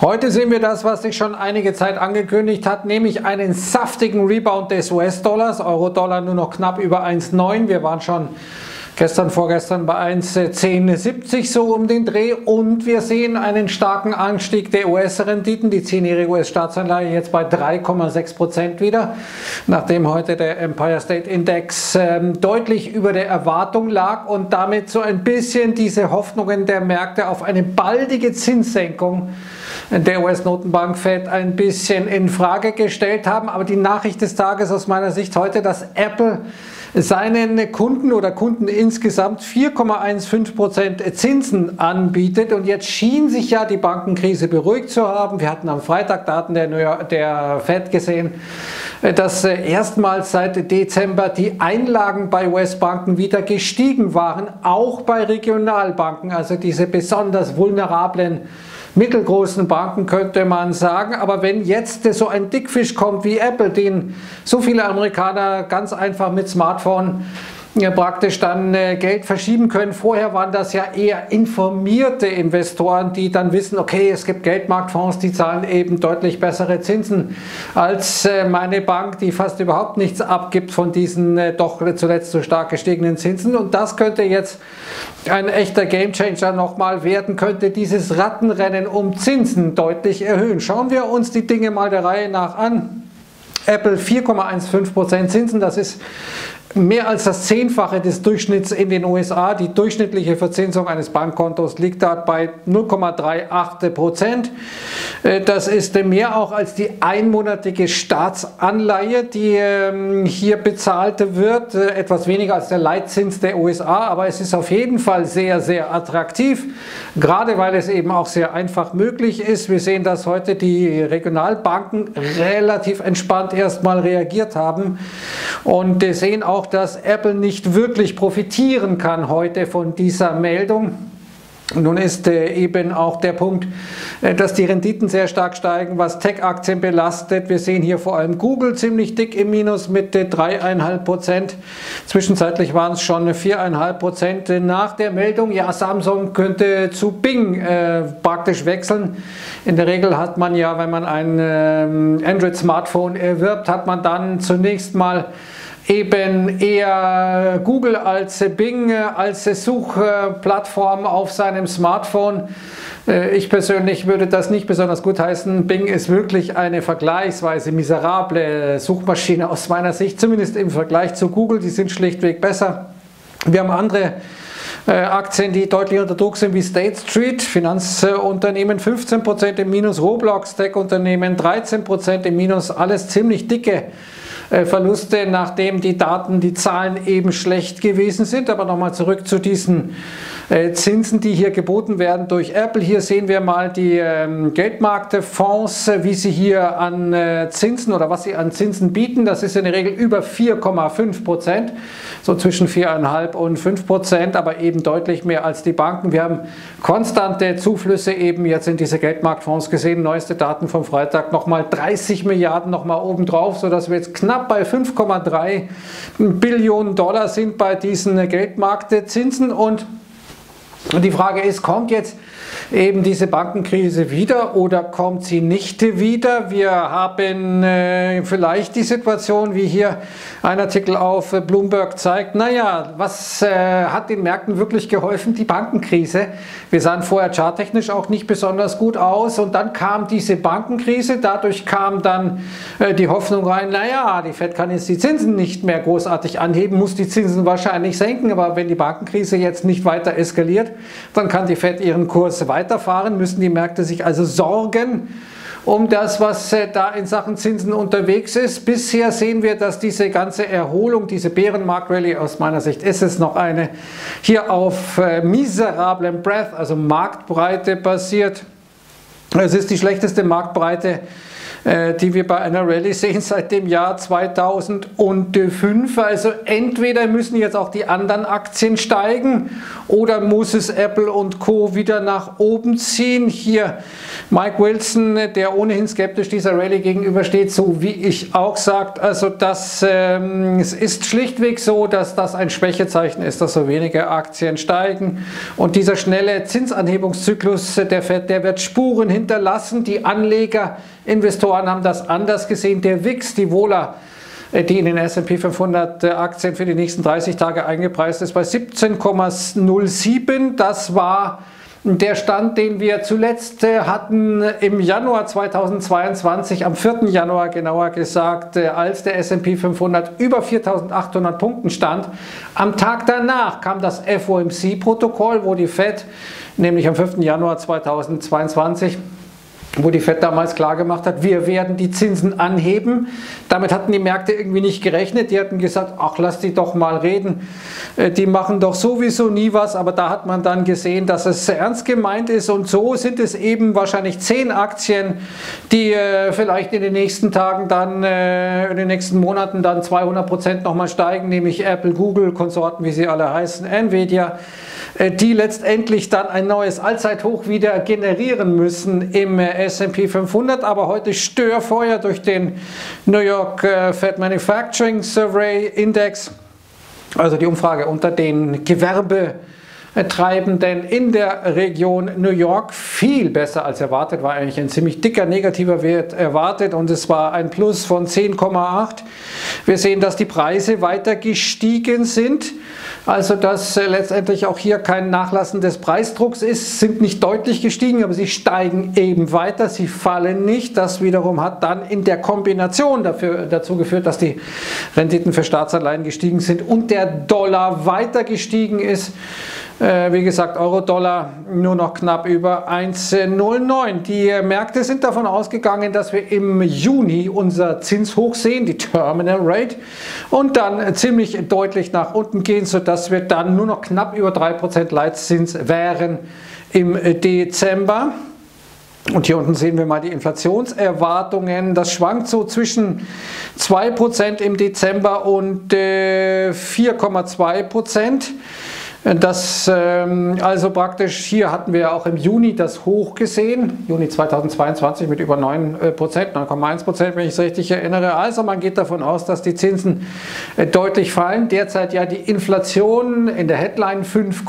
Heute sehen wir das, was sich schon einige Zeit angekündigt hat, nämlich einen saftigen Rebound des US-Dollars. Euro-Dollar nur noch knapp über 1,9. Wir waren schon gestern, vorgestern bei 1,1070 so um den Dreh und wir sehen einen starken Anstieg der US-Renditen. Die 10-jährige US-Staatsanleihe jetzt bei 3,6% wieder, nachdem heute der Empire State Index deutlich über der Erwartung lag und damit so ein bisschen diese Hoffnungen der Märkte auf eine baldige Zinssenkung der US-Notenbank Fed ein bisschen in Frage gestellt haben. Aber die Nachricht des Tages aus meiner Sicht heute, dass Apple seinen Kunden oder Kunden insgesamt 4,15% Zinsen anbietet. Und jetzt schien sich ja die Bankenkrise beruhigt zu haben. Wir hatten am Freitag Daten der Fed gesehen, dass erstmals seit Dezember die Einlagen bei US-Banken wieder gestiegen waren, auch bei Regionalbanken, also diese besonders vulnerablen mittelgroßen Banken, könnte man sagen. Aber wenn jetzt so ein Dickfisch kommt wie Apple, den so viele Amerikaner ganz einfach mit Smartphone praktisch dann Geld verschieben können. Vorher waren das ja eher informierte Investoren, die dann wissen, okay, es gibt Geldmarktfonds, die zahlen eben deutlich bessere Zinsen als meine Bank, die fast überhaupt nichts abgibt von diesen doch zuletzt so stark gestiegenen Zinsen. Und das könnte jetzt ein echter Gamechanger nochmal werden, könnte dieses Rattenrennen um Zinsen deutlich erhöhen. Schauen wir uns die Dinge mal der Reihe nach an. Apple 4,15% Zinsen, das ist mehr als das Zehnfache des Durchschnitts in den USA. Die durchschnittliche Verzinsung eines Bankkontos liegt da bei 0,38%. Das ist mehr auch als die einmonatige Staatsanleihe, die hier bezahlt wird. Etwas weniger als der Leitzins der USA, aber es ist auf jeden Fall sehr, sehr attraktiv, gerade weil es eben auch sehr einfach möglich ist. Wir sehen, dass heute die Regionalbanken relativ entspannt erstmal reagiert haben und sehen auch, dass Apple nicht wirklich profitieren kann heute von dieser Meldung. Nun ist eben auch der Punkt, dass die Renditen sehr stark steigen, was Tech-Aktien belastet. Wir sehen hier vor allem Google ziemlich dick im Minus mit 3,5%. Zwischenzeitlich waren es schon 4,5% nach der Meldung. Ja, Samsung könnte zu Bing praktisch wechseln. In der Regel hat man ja, wenn man ein Android-Smartphone erwirbt, hat man dann zunächst mal eben eher Google als Bing, als Suchplattform auf seinem Smartphone. Ich persönlich würde das nicht besonders gut heißen. Bing ist wirklich eine vergleichsweise miserable Suchmaschine aus meiner Sicht, zumindest im Vergleich zu Google. Die sind schlichtweg besser. Wir haben andere Aktien, die deutlich unter Druck sind, wie State Street, Finanzunternehmen 15% im Minus, Roblox, Tech-Unternehmen 13% im Minus, alles ziemlich dicke Verluste, nachdem die Daten, die Zahlen eben schlecht gewesen sind. Aber nochmal zurück zu diesen Zinsen, die hier geboten werden durch Apple. Hier sehen wir mal die Geldmarktfonds, wie sie hier an Zinsen oder was sie an Zinsen bieten. Das ist in der Regel über 4,5%, so zwischen 4,5 und 5%, aber eben deutlich mehr als die Banken. Wir haben konstante Zuflüsse eben jetzt in diese Geldmarktfonds gesehen. Neueste Daten vom Freitag nochmal 30 Milliarden nochmal obendrauf, sodass wir jetzt knapp bei 5,3 Billionen Dollar sind bei diesen Geldmarktzinsen. Und die Frage ist, kommt jetzt eben diese Bankenkrise wieder oder kommt sie nicht wieder? Wir haben vielleicht die Situation, wie hier ein Artikel auf Bloomberg zeigt, naja, was hat den Märkten wirklich geholfen? Die Bankenkrise. Wir sahen vorher charttechnisch auch nicht besonders gut aus und dann kam diese Bankenkrise, dadurch kam dann die Hoffnung rein, naja, die Fed kann jetzt die Zinsen nicht mehr großartig anheben, muss die Zinsen wahrscheinlich senken, aber wenn die Bankenkrise jetzt nicht weiter eskaliert, dann kann die Fed ihren Kurs weiterfahren, müssen die Märkte sich also sorgen um das, was da in Sachen Zinsen unterwegs ist. Bisher sehen wir, dass diese ganze Erholung, diese Bärenmarkt-Rallye, aus meiner Sicht ist es noch eine, hier auf miserablem Breadth, also Marktbreite basiert. Es ist die schlechteste Marktbreite die wir bei einer Rallye sehen seit dem Jahr 2005. Also entweder müssen jetzt auch die anderen Aktien steigen oder muss es Apple und Co. wieder nach oben ziehen. Hier Mike Wilson, der ohnehin skeptisch dieser Rallye gegenübersteht, so wie ich auch, sagt, also es ist schlichtweg so, dass das ein Schwächezeichen ist, dass so wenige Aktien steigen, und dieser schnelle Zinsanhebungszyklus der Fed, der wird Spuren hinterlassen. Die Anleger, Investoren haben das anders gesehen. Der VIX, die Vola, die in den S&P 500 Aktien für die nächsten 30 Tage eingepreist ist, bei 17,07. Das war der Stand, den wir zuletzt hatten im Januar 2022, am 4. Januar genauer gesagt, als der S&P 500 über 4.800 Punkten stand. Am Tag danach kam das FOMC-Protokoll, wo die Fed, nämlich am 5. Januar 2022, wo die Fed damals klargemacht hat, wir werden die Zinsen anheben. Damit hatten die Märkte irgendwie nicht gerechnet. Die hatten gesagt, ach, lass die doch mal reden. Die machen doch sowieso nie was. Aber da hat man dann gesehen, dass es ernst gemeint ist. Und so sind es eben wahrscheinlich 10 Aktien, die vielleicht in den nächsten Tagen dann, in den nächsten Monaten dann 200% nochmal steigen, nämlich Apple, Google, Konsorten, wie sie alle heißen, Nvidia, die letztendlich dann ein neues Allzeithoch wieder generieren müssen im S&P 500. Aber heute Störfeuer durch den New York Fed Manufacturing Survey Index, also die Umfrage unter den Gewerbetreibenden in der Region New York, viel besser als erwartet, war eigentlich ein ziemlich dicker negativer Wert erwartet, und es war ein Plus von 10,8. Wir sehen, dass die Preise weiter gestiegen sind, also dass letztendlich auch hier kein Nachlassen des Preisdrucks ist, sind nicht deutlich gestiegen, aber sie steigen eben weiter, sie fallen nicht. Das wiederum hat dann in der Kombination dazu geführt, dass die Renditen für Staatsanleihen gestiegen sind und der Dollar weiter gestiegen ist. Wie gesagt, Euro-Dollar nur noch knapp über 1,09. Die Märkte sind davon ausgegangen, dass wir im Juni unser Zinshoch sehen, die Terminal Rate, und dann ziemlich deutlich nach unten gehen, sodass wir dann nur noch knapp über 3% Leitzins wären im Dezember. Und hier unten sehen wir mal die Inflationserwartungen. Das schwankt so zwischen 2% im Dezember und 4,2%. Das also praktisch, hier hatten wir auch im Juni das Hoch gesehen, Juni 2022 mit über 9%, 9,1%, wenn ich es richtig erinnere. Also man geht davon aus, dass die Zinsen deutlich fallen. Derzeit ja die Inflation in der Headline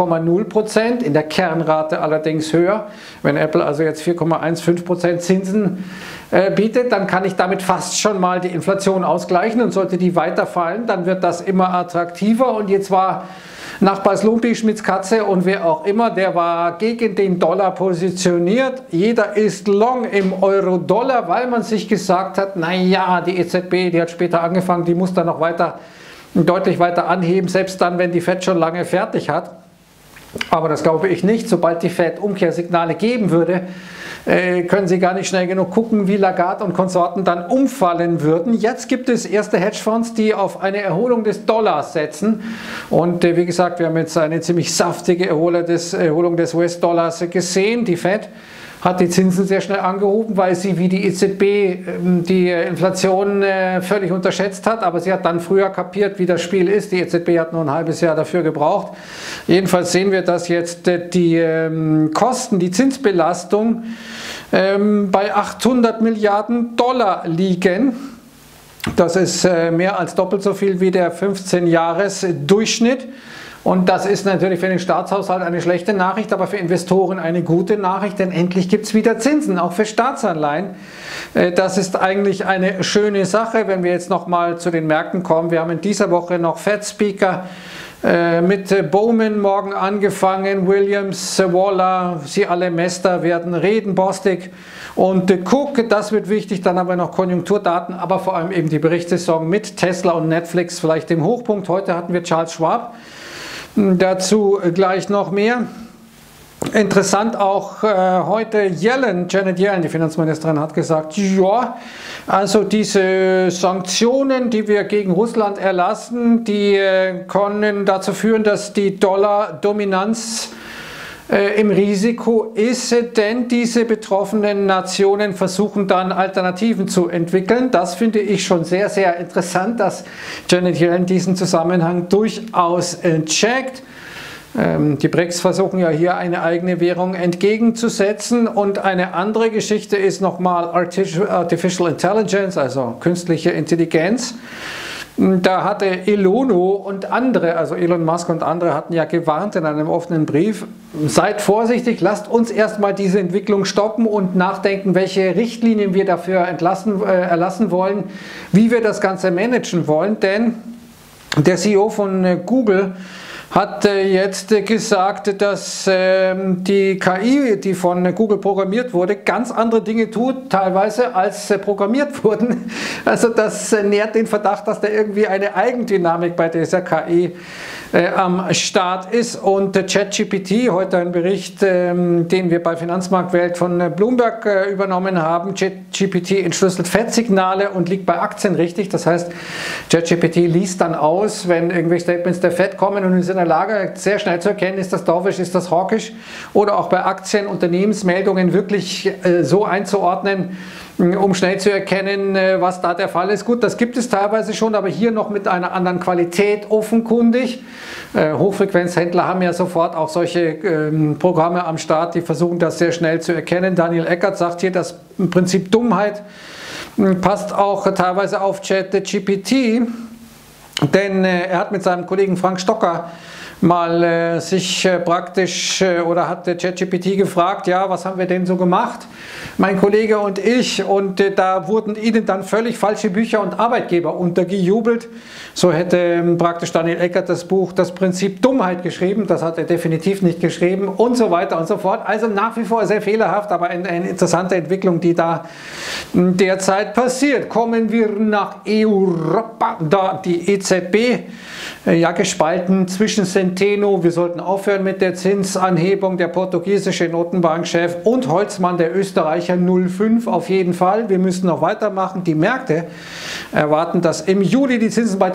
5,0%, in der Kernrate allerdings höher. Wenn Apple also jetzt 4,15% Zinsen bietet, dann kann ich damit fast schon mal die Inflation ausgleichen, und sollte die weiter fallen, dann wird das immer attraktiver. Und jetzt war Nachbar Slumpi, Schmitz Katze und wer auch immer, der war gegen den Dollar positioniert. Jeder ist long im Euro-Dollar, weil man sich gesagt hat, naja, die EZB, die hat später angefangen, die muss dann noch weiter, deutlich weiter anheben, selbst dann, wenn die Fed schon lange fertig hat. Aber das glaube ich nicht. Sobald die Fed Umkehrsignale geben würde, können Sie gar nicht schnell genug gucken, wie Lagarde und Konsorten dann umfallen würden. Jetzt gibt es erste Hedgefonds, die auf eine Erholung des Dollars setzen. Und wie gesagt, wir haben jetzt eine ziemlich saftige Erholung des US-Dollars gesehen. Die Fed hat die Zinsen sehr schnell angehoben, weil sie wie die EZB die Inflation völlig unterschätzt hat. Aber sie hat dann früher kapiert, wie das Spiel ist. Die EZB hat nur ein halbes Jahr dafür gebraucht. Jedenfalls sehen wir, dass jetzt die Kosten, die Zinsbelastung bei 800 Milliarden Dollar liegen. Das ist mehr als doppelt so viel wie der 15-Jahres-Durchschnitt. Und das ist natürlich für den Staatshaushalt eine schlechte Nachricht, aber für Investoren eine gute Nachricht, denn endlich gibt es wieder Zinsen, auch für Staatsanleihen. Das ist eigentlich eine schöne Sache. Wenn wir jetzt nochmal zu den Märkten kommen, wir haben in dieser Woche noch Fed-Speaker mit Bowman morgen angefangen, Williams, Waller, sie alle Mester werden reden, Bostic und Cook, das wird wichtig, dann haben wir noch Konjunkturdaten, aber vor allem eben die Berichtssaison mit Tesla und Netflix vielleicht im Hochpunkt. Heute hatten wir Charles Schwab. Dazu gleich noch mehr. Interessant auch heute Janet Yellen, die Finanzministerin, hat gesagt, ja, also diese Sanktionen, die wir gegen Russland erlassen, die können dazu führen, dass die Dollar-Dominanz im Risiko ist, denn diese betroffenen Nationen versuchen dann Alternativen zu entwickeln. Das finde ich schon sehr, sehr interessant, dass Janet Yellen diesen Zusammenhang durchaus checkt. Die BRICS versuchen ja hier eine eigene Währung entgegenzusetzen, und eine andere Geschichte ist nochmal Artificial Intelligence, also künstliche Intelligenz. Da hatte Elono und andere, also Elon Musk und andere, hatten ja gewarnt in einem offenen Brief: Seid vorsichtig, lasst uns erstmal diese Entwicklung stoppen und nachdenken, welche Richtlinien wir dafür erlassen wollen, wie wir das Ganze managen wollen, denn der CEO von Google hat jetzt gesagt, dass die KI, die von Google programmiert wurde, ganz andere Dinge tut, teilweise, als programmiert wurden. Also das nährt den Verdacht, dass da irgendwie eine Eigendynamik bei dieser KI am Start ist. Und ChatGPT, heute ein Bericht, den wir bei Finanzmarktwelt von Bloomberg übernommen haben, ChatGPT entschlüsselt Fed-Signale und liegt bei Aktien richtig. Das heißt, ChatGPT liest dann aus, wenn irgendwelche Statements der Fed kommen, und ist in der Lage, sehr schnell zu erkennen, ist das dovish, ist das hawkish, oder auch bei Aktien, Unternehmensmeldungen wirklich so einzuordnen, um schnell zu erkennen, was da der Fall ist. Gut, das gibt es teilweise schon, aber hier noch mit einer anderen Qualität offenkundig. Hochfrequenzhändler haben ja sofort auch solche Programme am Start, die versuchen das sehr schnell zu erkennen. Daniel Eckert sagt hier, das Prinzip Dummheit passt auch teilweise auf ChatGPT, denn er hat mit seinem Kollegen Frank Stocker mal sich praktisch oder hat ChatGPT gefragt, ja, was haben wir denn so gemacht, mein Kollege und ich, und da wurden ihnen dann völlig falsche Bücher und Arbeitgeber untergejubelt. So hätte praktisch Daniel Eckert das Buch Das Prinzip Dummheit geschrieben, das hat er definitiv nicht geschrieben, und so weiter und so fort. Also nach wie vor sehr fehlerhaft, aber eine interessante Entwicklung, die da derzeit passiert. Kommen wir nach Europa, da die EZB ja gespalten zwischen Centeno, wir sollten aufhören mit der Zinsanhebung, der portugiesische Notenbankchef, und Holzmann, der Österreicher, 0,5 auf jeden Fall, wir müssen noch weitermachen. Die Märkte erwarten, dass im Juli die Zinsen bei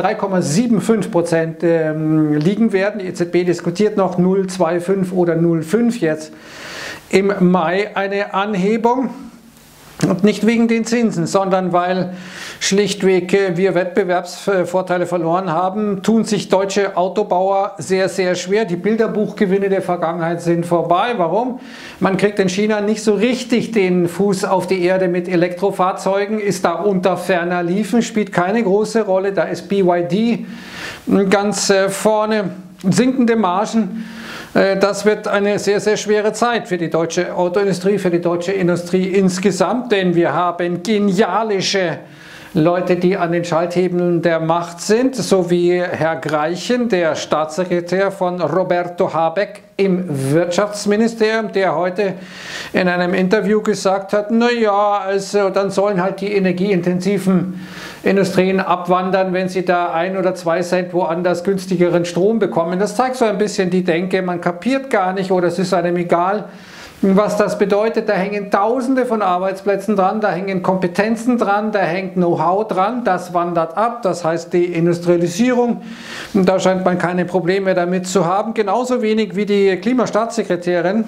3,75% liegen werden. Die EZB diskutiert noch 0,25 oder 0,5 jetzt im Mai eine Anhebung. Und nicht wegen den Zinsen, sondern weil schlichtweg wir Wettbewerbsvorteile verloren haben, tun sich deutsche Autobauer sehr, sehr schwer. Die Bilderbuchgewinne der Vergangenheit sind vorbei. Warum? Man kriegt in China nicht so richtig den Fuß auf die Erde mit Elektrofahrzeugen, ist da unter ferner Liefen, spielt keine große Rolle. Da ist BYD ganz vorne, sinkende Margen. Das wird eine sehr, sehr schwere Zeit für die deutsche Autoindustrie, für die deutsche Industrie insgesamt, denn wir haben genialische Leute, die an den Schalthebeln der Macht sind, so wie Herr Greichen, der Staatssekretär von Roberto Habeck im Wirtschaftsministerium, der heute in einem Interview gesagt hat, naja, also dann sollen halt die energieintensiven Industrien abwandern, wenn sie da 1 oder 2 Cent woanders günstigeren Strom bekommen. Das zeigt so ein bisschen die Denke, man kapiert gar nicht oder es ist einem egal, was das bedeutet. Da hängen Tausende von Arbeitsplätzen dran, da hängen Kompetenzen dran, da hängt Know-how dran, das wandert ab, das heißt die Industrialisierung. Und da scheint man keine Probleme damit zu haben, genauso wenig wie die Klimastaatssekretärin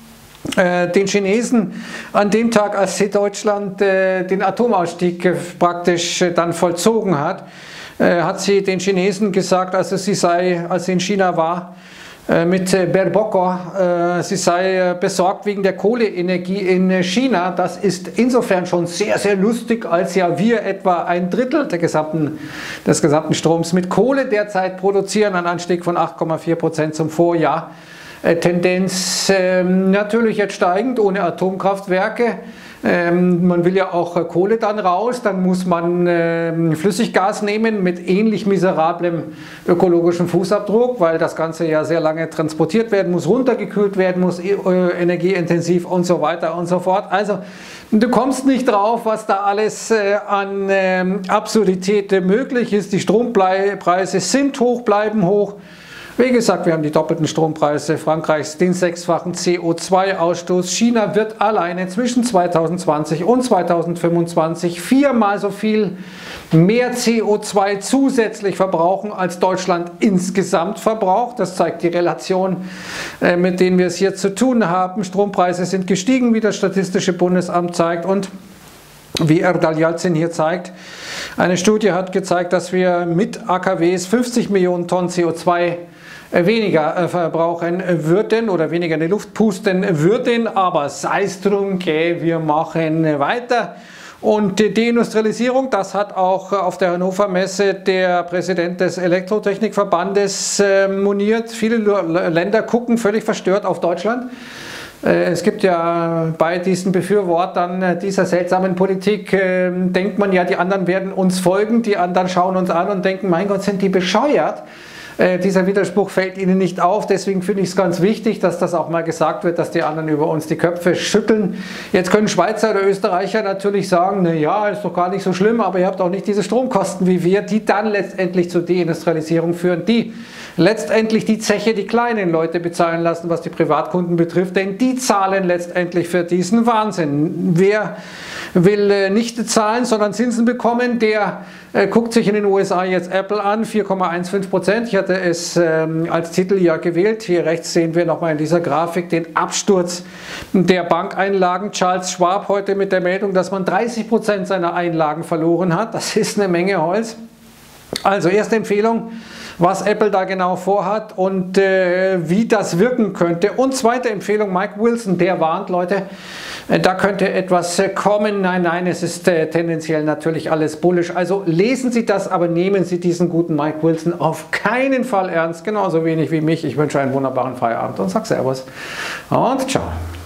den Chinesen an dem Tag, als sie Deutschland den Atomausstieg praktisch dann vollzogen hat, hat sie den Chinesen gesagt, als sie in China war, mit Baerbock, sie sei besorgt wegen der Kohleenergie in China. Das ist insofern schon sehr, sehr lustig, als ja wir etwa 1/3 des gesamten Stroms mit Kohle derzeit produzieren, ein Anstieg von 8,4% zum Vorjahr. Tendenz natürlich jetzt steigend, ohne Atomkraftwerke. Man will ja auch Kohle dann raus, dann muss man Flüssiggas nehmen mit ähnlich miserablem ökologischen Fußabdruck, weil das Ganze ja sehr lange transportiert werden muss, runtergekühlt werden muss, energieintensiv und so weiter und so fort. Also du kommst nicht drauf, was da alles an Absurdität möglich ist. Die Strompreise sind hoch, bleiben hoch. Wie gesagt, wir haben die doppelten Strompreise Frankreichs, den 6-fachen CO2-Ausstoß. China wird alleine zwischen 2020 und 2025 viermal so viel mehr CO2 zusätzlich verbrauchen, als Deutschland insgesamt verbraucht. Das zeigt die Relation, mit denen wir es hier zu tun haben. Strompreise sind gestiegen, wie das Statistische Bundesamt zeigt, und wie Erdal Yalzin hier zeigt, eine Studie hat gezeigt, dass wir mit AKWs 50 Millionen Tonnen CO2 weniger verbrauchen würden oder weniger in die Luft pusten würden, aber sei es drum, wir machen weiter. Und die Deindustrialisierung, das hat auch auf der Hannover Messe der Präsident des Elektrotechnikverbandes moniert. Viele Länder gucken völlig verstört auf Deutschland. Es gibt ja bei diesen Befürwortern dieser seltsamen Politik, denkt man ja, die anderen werden uns folgen, die anderen schauen uns an und denken, mein Gott, sind die bescheuert. Dieser Widerspruch fällt ihnen nicht auf, deswegen finde ich es ganz wichtig, dass das auch mal gesagt wird, dass die anderen über uns die Köpfe schütteln. Jetzt können Schweizer oder Österreicher natürlich sagen, naja, ist doch gar nicht so schlimm, aber ihr habt auch nicht diese Stromkosten wie wir, die dann letztendlich zur Deindustrialisierung führen, die letztendlich die Zeche die kleinen Leute bezahlen lassen, was die Privatkunden betrifft, denn die zahlen letztendlich für diesen Wahnsinn. Wer will nicht zahlen, sondern Zinsen bekommen, der guckt sich in den USA jetzt Apple an, 4,15%. Ich hatte es als Titel ja gewählt. Hier rechts sehen wir nochmal in dieser Grafik den Absturz der Bankeinlagen. Charles Schwab heute mit der Meldung, dass man 30% seiner Einlagen verloren hat. Das ist eine Menge Holz. Also erste Empfehlung, was Apple da genau vorhat und wie das wirken könnte. Und zweite Empfehlung, Mike Wilson, der warnt, Leute, da könnte etwas kommen. Nein, nein, es ist tendenziell natürlich alles bullish. Also lesen Sie das, aber nehmen Sie diesen guten Mike Wilson auf keinen Fall ernst, genauso wenig wie mich. Ich wünsche einen wunderbaren Feierabend und sag Servus und ciao.